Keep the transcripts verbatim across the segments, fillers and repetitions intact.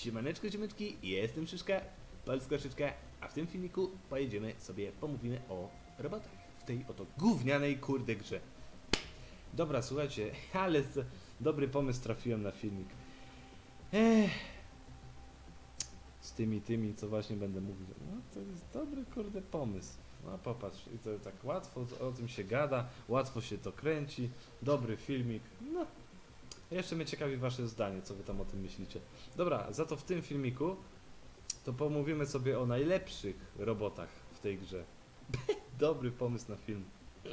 Siemaneczko, ziomeczki, jestem Szyszka, Polska Szyszka, a w tym filmiku pojedziemy sobie, pomówimy o robotach w tej oto gównianej kurde grze. Dobra, słuchajcie, ale z, dobry pomysł trafiłem na filmik. Ech, z tymi, tymi, co właśnie będę mówił. No to jest dobry kurde pomysł. No popatrz, i to tak łatwo o tym się gada, łatwo się to kręci, dobry filmik, no. Jeszcze mnie ciekawi wasze zdanie, co wy tam o tym myślicie. Dobra, za to w tym filmiku to pomówimy sobie o najlepszych robotach w tej grze. Dobry pomysł na film.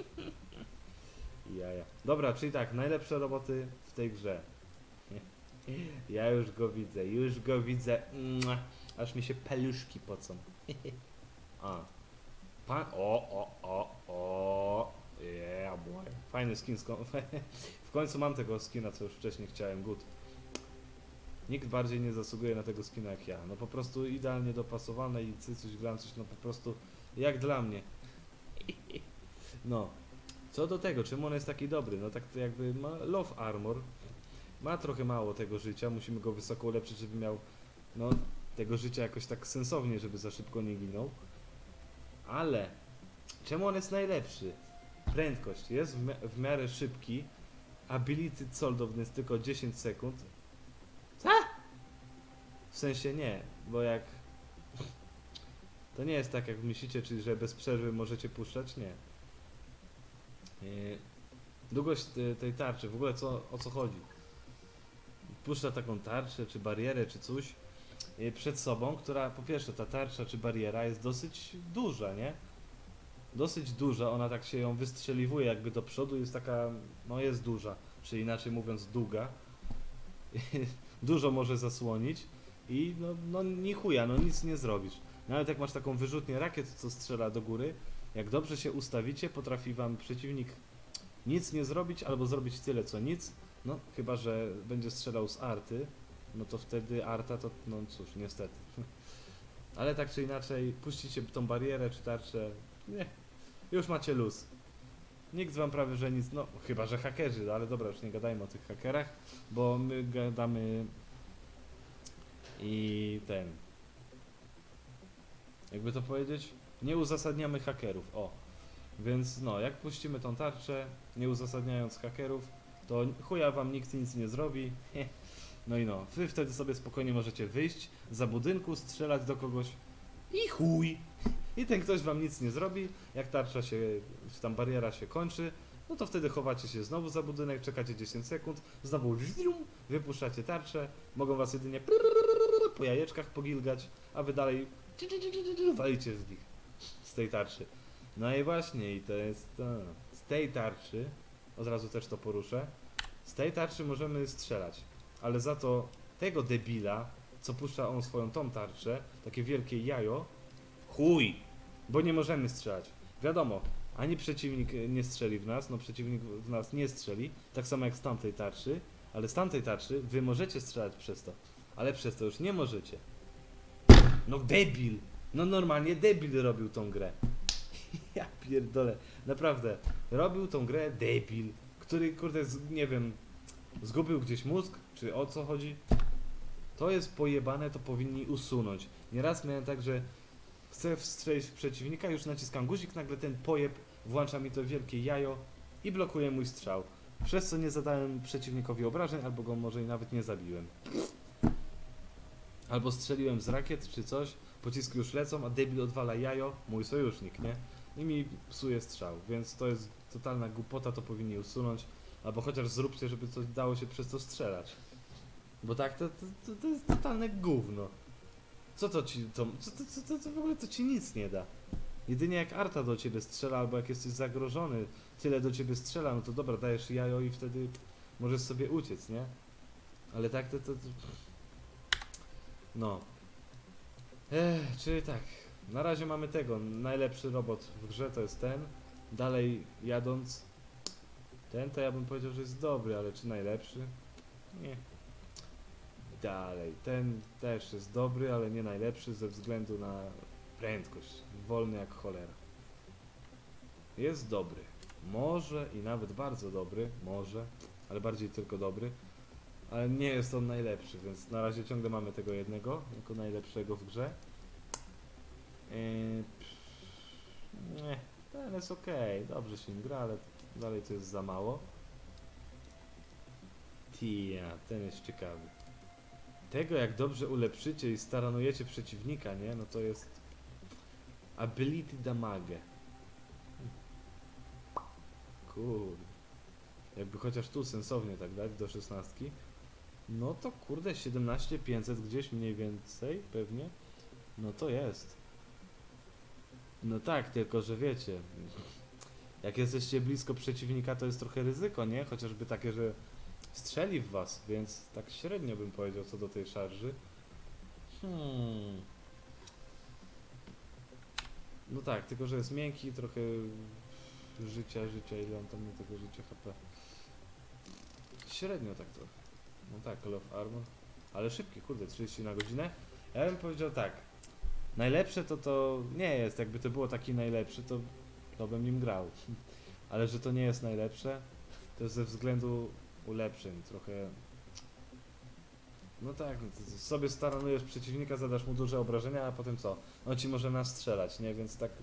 Jaja. Dobra, czyli tak, najlepsze roboty w tej grze. Ja już go widzę, już go widzę. Mua, aż mi się peluszki pocą. A. Pan... O, o, o, o. Yeah, boy. Fajny skin. W końcu mam tego skina, co już wcześniej chciałem. Good. Nikt bardziej nie zasługuje na tego skina jak ja. No po prostu idealnie dopasowane i cycuś gram coś, no po prostu jak dla mnie. No. Co do tego, czemu on jest taki dobry? No tak to jakby ma love armor. Ma trochę mało tego życia, musimy go wysoko ulepszyć, żeby miał no tego życia jakoś tak sensownie, żeby za szybko nie ginął. Ale czemu on jest najlepszy? Prędkość jest w, w miarę szybki. Ability cooldown jest tylko dziesięć sekund. Co? W sensie nie, bo jak... To nie jest tak jak myślicie, czyli że bez przerwy możecie puszczać, nie. Yy, długość tej tarczy, w ogóle co, o co chodzi? Puszcza taką tarczę, czy barierę, czy coś yy, przed sobą, która po pierwsze ta tarcza czy bariera jest dosyć duża, nie? Dosyć duża, ona tak się ją wystrzeliwuje jakby do przodu, jest taka, no jest duża, czy inaczej mówiąc długa. Dużo może zasłonić i no, no ni chuja, no nic nie zrobisz. Nawet jak masz taką wyrzutnię rakiet, co strzela do góry, jak dobrze się ustawicie, potrafi wam przeciwnik nic nie zrobić, albo zrobić tyle co nic, no chyba że będzie strzelał z arty, no to wtedy arta to, no cóż, niestety. Ale tak czy inaczej, puścicie tą barierę czy tarczę, nie, już macie luz. Nikt wam prawie że nic, no chyba że hakerzy, no, ale dobra, już nie gadajmy o tych hakerach, bo my gadamy i ten, jakby to powiedzieć, nie uzasadniamy hakerów, o. Więc no, jak puścimy tą tarczę, nie uzasadniając hakerów, to chuja wam nikt nic nie zrobi. No i no, wy wtedy sobie spokojnie możecie wyjść za budynku, strzelać do kogoś i chuj. I ten ktoś wam nic nie zrobi, jak tarcza się, czy tam bariera się kończy, no to wtedy chowacie się znowu za budynek, czekacie dziesięć sekund, znowu wypuszczacie tarczę, mogą was jedynie po jajeczkach pogilgać, a wy dalej walicie z nich, z tej tarczy. No i właśnie, i to jest to. Z tej tarczy, od razu też to poruszę, z tej tarczy możemy strzelać, ale za to tego debila, co puszcza on swoją tą tarczę, takie wielkie jajo, chuj, bo nie możemy strzelać. Wiadomo, ani przeciwnik nie strzeli w nas, no przeciwnik w nas nie strzeli, tak samo jak z tamtej tarczy, ale z tamtej tarczy wy możecie strzelać przez to, ale przez to już nie możecie. No debil, no normalnie debil robił tą grę. Ja pierdolę, naprawdę, robił tą grę debil, który kurde, z, nie wiem, zgubił gdzieś mózg, czy o co chodzi? To jest pojebane, to powinni usunąć. Nieraz miałem tak, że chcę wstrzelić w przeciwnika, już naciskam guzik, nagle ten pojeb włącza mi to wielkie jajo i blokuje mój strzał. Przez co nie zadałem przeciwnikowi obrażeń, albo go może i nawet nie zabiłem. Albo strzeliłem z rakiet czy coś, pociski już lecą, a debil odwala jajo, mój sojusznik, nie? I mi psuje strzał, więc to jest totalna głupota, to powinni usunąć. Albo chociaż zróbcie, żeby coś dało się przez to strzelać. Bo tak, to, to, to jest totalne gówno. Co to ci, to, co, to, co, to, to w ogóle to ci nic nie da. Jedynie jak arta do ciebie strzela, albo jak jesteś zagrożony, tyle do ciebie strzela, no to dobra, dajesz jajo i wtedy możesz sobie uciec, nie? Ale tak to... to, to... No. Ech, czyli tak, na razie mamy tego, najlepszy robot w grze to jest ten. Dalej jadąc, ten to ja bym powiedział, że jest dobry, ale czy najlepszy? Nie. Dalej, ten też jest dobry, ale nie najlepszy ze względu na prędkość. Wolny jak cholera. Jest dobry. Może i nawet bardzo dobry, może, ale bardziej tylko dobry. ale nie jest on najlepszy, więc na razie ciągle mamy tego jednego jako najlepszego w grze. Yy, nie, ten jest okej, dobrze się nim gra, ale dalej to jest za mało. Tia, ten jest ciekawy. Tego jak dobrze ulepszycie i staranujecie przeciwnika, nie? No to jest ability damage. Kurde. Jakby chociaż tu sensownie tak dać do szesnastki. No to kurde siedemnaście pięćset gdzieś mniej więcej pewnie. No to jest. No tak, tylko że wiecie, jak jesteście blisko przeciwnika, to jest trochę ryzyko, nie? Chociażby takie, że strzeli w was, więc tak średnio bym powiedział co do tej szarży. Hmm. No tak, tylko że jest miękki, trochę życia, życia, ile on tam ma tego życia H P. Średnio tak trochę. No tak, Call of Armor. Ale szybki, kurde, trzydzieści na godzinę. Ja bym powiedział tak. Najlepsze to to nie jest, jakby to było taki najlepszy, to, to bym nim grał. Ale że to nie jest najlepsze, to jest ze względu ulepszeń, trochę... No tak, no to sobie staranujesz przeciwnika, zadasz mu duże obrażenia, a potem co? On ci może nastrzelać, nie? Więc tak...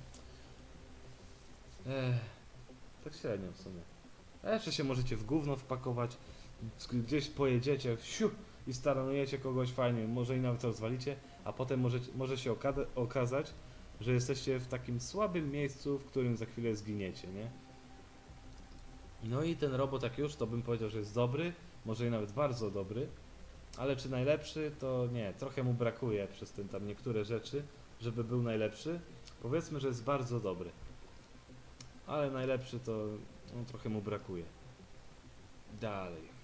Ech, tak średnio w sumie. A jeszcze się możecie w gówno wpakować, gdzieś pojedziecie, siu, i staranujecie kogoś fajnie, może i nawet rozwalicie, a potem może, może się oka- okazać, że jesteście w takim słabym miejscu, w którym za chwilę zginiecie, nie? No i ten robot jak już, to bym powiedział, że jest dobry, może i nawet bardzo dobry, ale czy najlepszy, to nie, trochę mu brakuje przez ten tam niektóre rzeczy, żeby był najlepszy. Powiedzmy, że jest bardzo dobry, ale najlepszy to no, trochę mu brakuje. Dalej.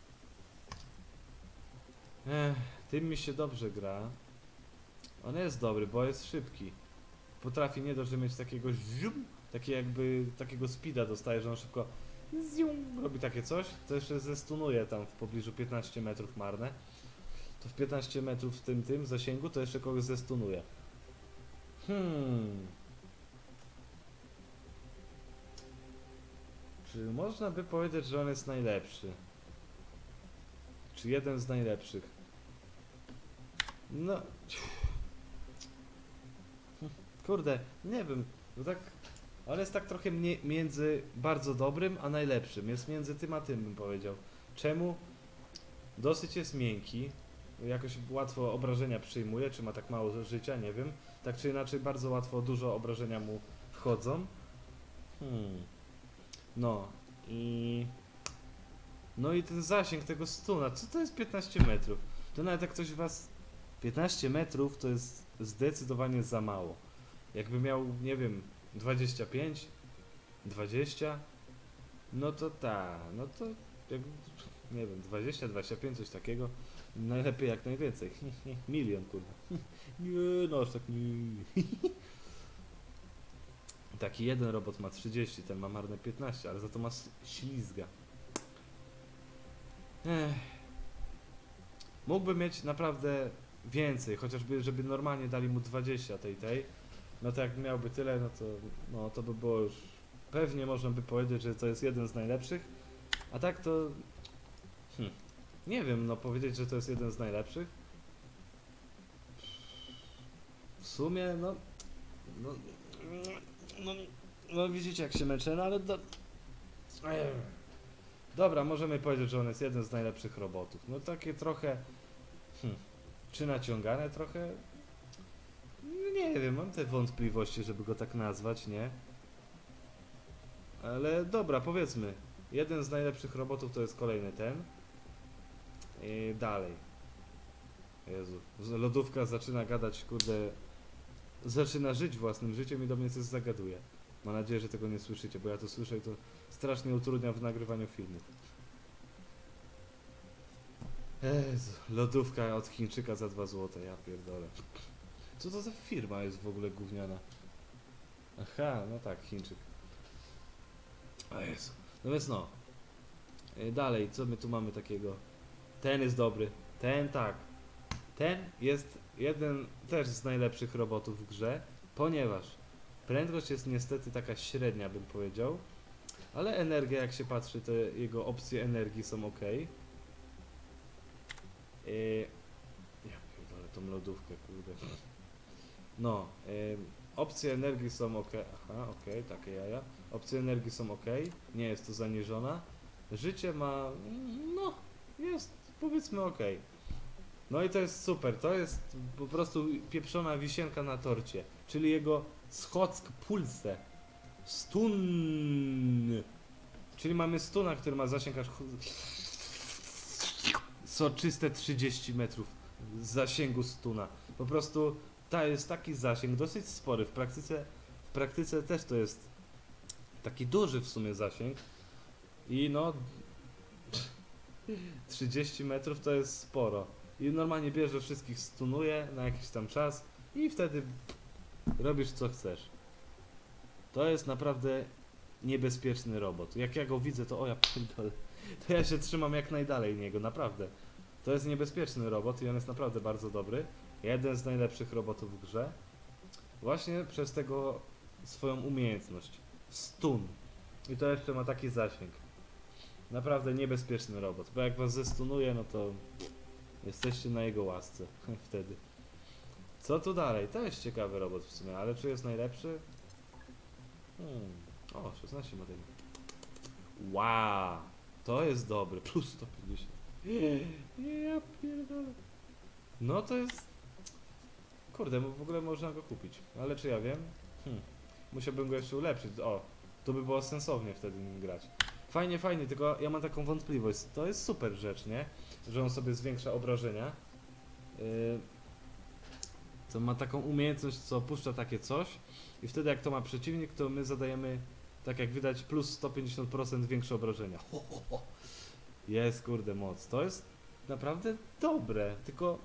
Ech, tym mi się dobrze gra. On jest dobry, bo jest szybki. Potrafi nie dość, że mieć takiego zium, takie jakby takiego speeda dostaje, że on szybko zium, robi takie coś, to jeszcze zestunuje tam w pobliżu piętnaście metrów marne. To w piętnaście metrów w tym tym zasięgu to jeszcze kogoś zestunuje. Hmm. Czy można by powiedzieć, że on jest najlepszy? Czy jeden z najlepszych? No... Kurde, nie wiem, no tak... On jest tak trochę mnie, między bardzo dobrym a najlepszym. Jest między tym a tym, bym powiedział. Czemu? Dosyć jest miękki. Jakoś łatwo obrażenia przyjmuje, czy ma tak mało życia, nie wiem. Tak czy inaczej, bardzo łatwo dużo obrażenia mu wchodzą. Hmm. No i... No i ten zasięg tego stuna, co to jest piętnaście metrów? To nawet jak ktoś was... piętnaście metrów to jest zdecydowanie za mało. Jakby miał, nie wiem, dwadzieścia pięć, dwadzieścia, no to ta, no to jak, nie wiem, dwadzieścia, dwadzieścia pięć, coś takiego. Najlepiej jak najwięcej. Milion, kurwa. Nie, no aż tak nie. Taki jeden robot ma trzydzieści, ten ma marne piętnaście, ale za to ma ślizga. Ech. Mógłby mieć naprawdę więcej, chociażby żeby normalnie dali mu dwadzieścia tej tej. No to jak miałby tyle, no to, no to by było już... Pewnie można by powiedzieć, że to jest jeden z najlepszych. A tak to... Hmm, nie wiem, no powiedzieć, że to jest jeden z najlepszych. W sumie, no... No, no, no widzicie jak się męczę, no ale do... Dobra, możemy powiedzieć, że on jest jeden z najlepszych robotów. No takie trochę... Hmm, czy naciągane trochę? Nie wiem, mam te wątpliwości, żeby go tak nazwać, nie? Ale dobra, powiedzmy, jeden z najlepszych robotów to jest kolejny ten. I dalej. Jezu, lodówka zaczyna gadać, kurde, zaczyna żyć własnym życiem i do mnie coś zagaduje. Mam nadzieję, że tego nie słyszycie, bo ja to słyszę i to strasznie utrudnia w nagrywaniu filmów. Jezu, lodówka od Chińczyka za dwa złote, ja pierdolę. Co to za firma jest w ogóle gówniana? Aha, no tak, Chińczyk. A Jezu. No więc no. Dalej, co my tu mamy takiego? Ten jest dobry. Ten tak. Ten jest jeden też z najlepszych robotów w grze, ponieważ prędkość jest niestety taka średnia, bym powiedział. Ale energia, jak się patrzy, te jego opcje energii są ok. Yy, ja pierdolę tą lodówkę, kurde. No, yy, opcje energii są ok. Aha, okej, okay, takie jaja. Opcje energii są ok, nie jest to zaniżona. Życie ma, no, jest powiedzmy ok. No i to jest super, to jest po prostu pieprzona wisienka na torcie, czyli jego Schock Pulse. Stun. Czyli mamy stuna, który ma zasięg aż soczyste trzydzieści metrów zasięgu stuna. Po prostu to jest taki zasięg dosyć spory. W praktyce, w praktyce też to jest taki duży w sumie zasięg. I no trzydzieści metrów to jest sporo. I normalnie bierze wszystkich, stunuje na jakiś tam czas i wtedy robisz co chcesz. To jest naprawdę niebezpieczny robot. Jak ja go widzę, to o ja pierdolę, to ja się trzymam jak najdalej niego, naprawdę. To jest niebezpieczny robot i on jest naprawdę bardzo dobry. Jeden z najlepszych robotów w grze. Właśnie przez tego swoją umiejętność. Stun. I to jeszcze ma taki zasięg. Naprawdę niebezpieczny robot, bo jak was zestunuje, no to jesteście na jego łasce wtedy. Co tu dalej? To jest ciekawy robot w sumie, ale czy jest najlepszy? Hmm. O, szesnaście ma tego. Wow, to jest dobry. Plus sto pięćdziesiąt. Ja pierdolę. No to jest... Kurde, w ogóle można go kupić. Ale czy ja wiem? Hmm. Musiałbym go jeszcze ulepszyć. O, to by było sensownie wtedy nim grać. Fajnie, fajnie, tylko ja mam taką wątpliwość. To jest super rzecz, nie? Że on sobie zwiększa obrażenia. Yy, to ma taką umiejętność, co opuszcza takie coś. I wtedy jak to ma przeciwnik, to my zadajemy, tak jak widać, plus sto pięćdziesiąt procent większe obrażenia. Ho, ho, ho. Jest, kurde, moc. To jest naprawdę dobre, tylko...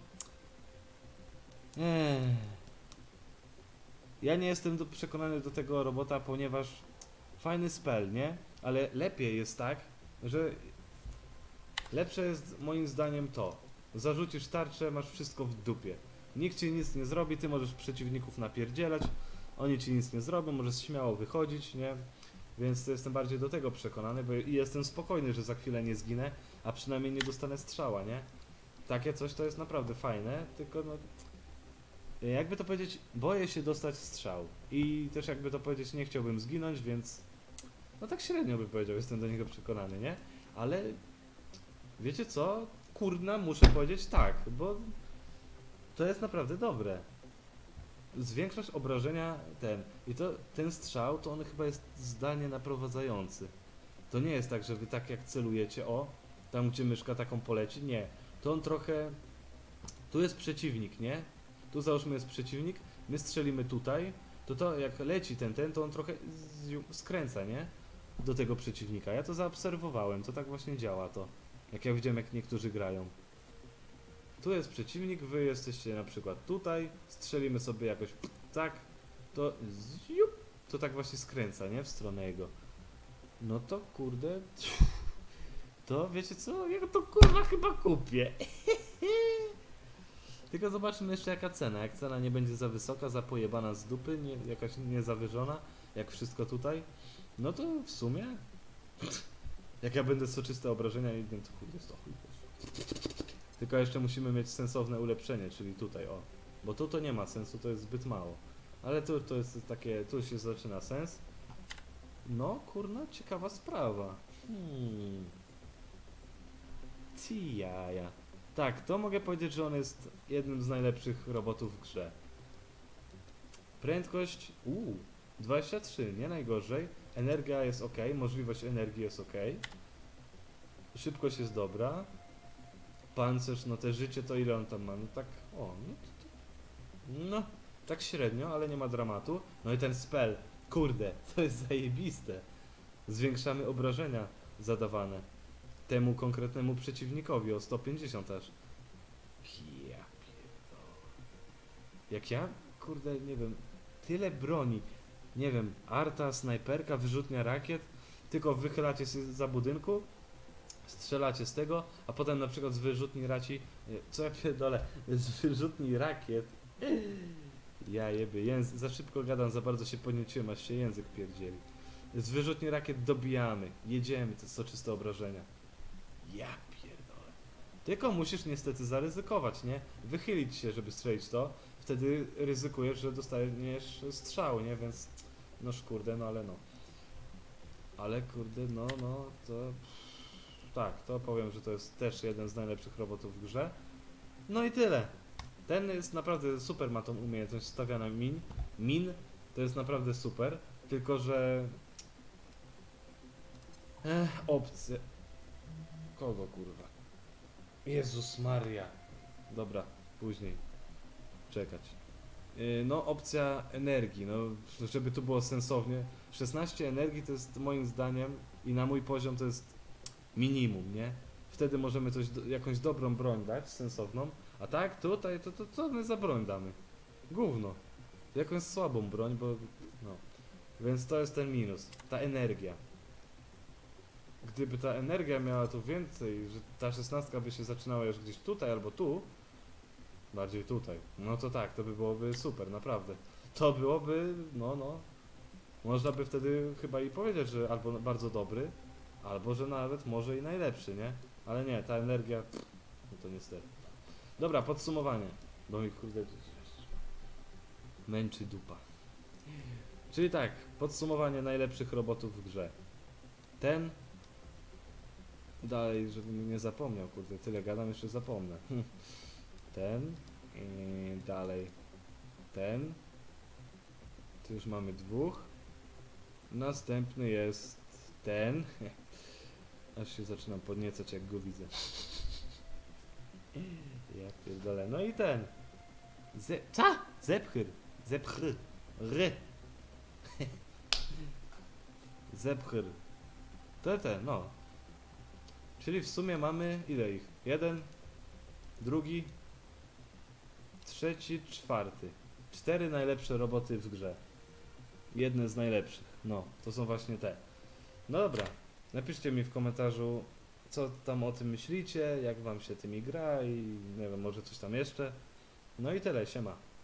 Eee. Ja nie jestem do, przekonany do tego robota, ponieważ fajny spell, nie? Ale lepiej jest tak, że lepsze jest moim zdaniem to. Zarzucisz tarczę, masz wszystko w dupie. Nikt ci nic nie zrobi, ty możesz przeciwników napierdzielać, oni ci nic nie zrobią, możesz śmiało wychodzić, nie? Więc jestem bardziej do tego przekonany, bo i jestem spokojny, że za chwilę nie zginę, a przynajmniej nie dostanę strzała, nie? Takie coś to jest naprawdę fajne, tylko no... Jakby to powiedzieć, boję się dostać strzał. I też jakby to powiedzieć, nie chciałbym zginąć, więc... No tak średnio bym powiedział, jestem do niego przekonany, nie? Ale... Wiecie co? Kurna, muszę powiedzieć tak, bo... To jest naprawdę dobre. Zwiększasz obrażenia ten. I to ten strzał, to on chyba jest zdalnie naprowadzający. To nie jest tak, że wy tak jak celujecie, o, tam gdzie myszka taką poleci, nie. To on trochę... Tu jest przeciwnik, nie? Tu załóżmy jest przeciwnik, my strzelimy tutaj, to to jak leci ten, ten, to on trochę skręca, nie? Do tego przeciwnika. Ja to zaobserwowałem, to tak właśnie działa to. Jak ja widziałem, jak niektórzy grają. Tu jest przeciwnik, wy jesteście na przykład tutaj, strzelimy sobie jakoś tak, to ziup, to tak właśnie skręca, nie? W stronę jego. No to kurde, to wiecie co? Ja to kurwa chyba kupię. Tylko zobaczymy jeszcze jaka cena. Jak cena nie będzie za wysoka, za pojebana z dupy, nie, jakaś niezawyżona, jak wszystko tutaj, no to w sumie, jak ja będę soczyste obrażenia i wiem, to kurde jest to chuj. Tylko jeszcze musimy mieć sensowne ulepszenie, czyli tutaj, o. Bo tu to nie ma sensu, to jest zbyt mało. Ale tu to jest takie, tu się zaczyna sens. No, kurna, ciekawa sprawa. Hmm. Ci jaja. Tak, to mogę powiedzieć, że on jest jednym z najlepszych robotów w grze. Prędkość, uuu, dwadzieścia trzy, nie najgorzej. Energia jest ok, możliwość energii jest ok. Szybkość jest dobra. Pancerz, no te życie to ile on tam ma? No tak, o, no to, to, no, tak średnio, ale nie ma dramatu. No i ten spell, kurde, to jest zajebiste. Zwiększamy obrażenia zadawane temu konkretnemu przeciwnikowi o sto pięćdziesiąt aż. Ja pierdolę. Jak ja, kurde, nie wiem, tyle broni, nie wiem, arta, snajperka, wyrzutnia rakiet, tylko wychylacie się za budynku, strzelacie z tego, a potem na przykład z wyrzutni raci, co ja pierdolę, z wyrzutni rakiet, ja jebie, język, za szybko gadam, za bardzo się podnieciłem, aż się język pierdzieli. Z wyrzutni rakiet dobijamy, jedziemy, to soczyste obrażenia. Ja pierdolę. Tylko musisz niestety zaryzykować, nie? Wychylić się, żeby strzelić to. Wtedy ryzykujesz, że dostaniesz strzał, nie? Więc no kurde, no ale no. Ale kurde, no, no, to... Tak, to powiem, że to jest też jeden z najlepszych robotów w grze. No i tyle. Ten jest naprawdę super, ma tą umiejętność stawiania min. Min to jest naprawdę super, tylko że... Ech, opcje... Kogo kurwa? Jezus Maria. Dobra, później. Czekać. Yy, no, opcja energii, no, żeby tu było sensownie. szesnaście energii to jest moim zdaniem i na mój poziom to jest minimum, nie? Wtedy możemy coś, do, jakąś dobrą broń dać, sensowną. A tak, tutaj, to, to co my za broń damy? Gówno. Jakąś słabą broń, bo... no. Więc to jest ten minus. Ta energia. Gdyby ta energia miała tu więcej, że ta szesnastka by się zaczynała już gdzieś tutaj albo tu, bardziej tutaj, no to tak, to by byłoby super, naprawdę. To byłoby, no, no, można by wtedy chyba i powiedzieć, że albo bardzo dobry, albo że nawet może i najlepszy, nie? Ale nie, ta energia, pff, no to niestety. Dobra, podsumowanie, bo mi kurde męczy dupa. Czyli tak, podsumowanie najlepszych robotów w grze. Ten, dalej, żebym nie zapomniał, kurde, tyle gadam, jeszcze zapomnę. Ten, i dalej ten, tu już mamy dwóch. Następny jest ten. Aż się zaczynam podniecać, jak go widzę. Ja pierdolę. No i ten. Ze... Co? Zepchyr. Zepchyr. Ry. Zepchyr. To ten, no. Czyli w sumie mamy ile ich? Jeden, drugi, trzeci, czwarty. Cztery najlepsze roboty w grze. Jedne z najlepszych. No, to są właśnie te. No dobra. Napiszcie mi w komentarzu, co tam o tym myślicie, jak wam się tymi gra i nie wiem, może coś tam jeszcze. No i tyle, siema.